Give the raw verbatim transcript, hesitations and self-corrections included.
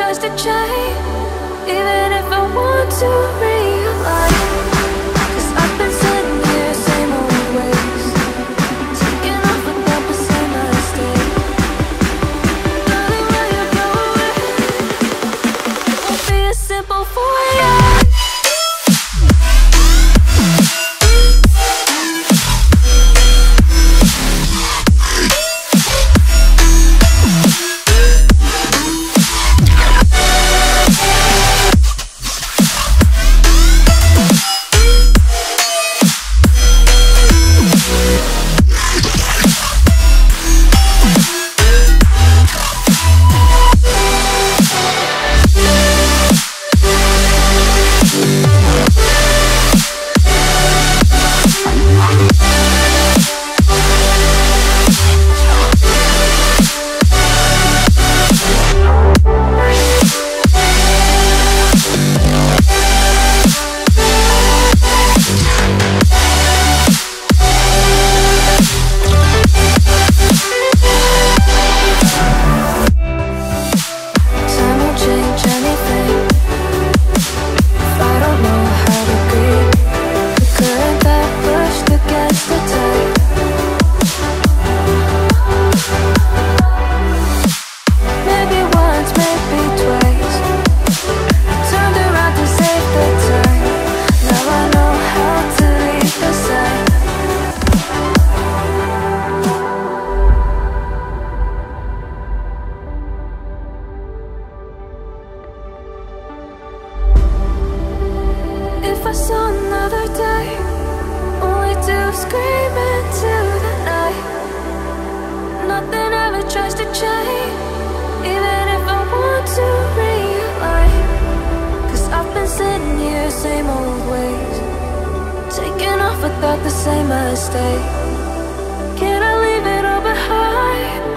tries to change, even if I want to realize. Cause I've been sitting here, same old ways, taking off without the same mistake. Darling, will you go away? It won't be as simple for you. If I saw another day, only to scream into the night. Nothing ever tries to change, even if I want to realize. Cause I've been sitting here, same old ways, taking off without the same mistake. Can I leave it all behind?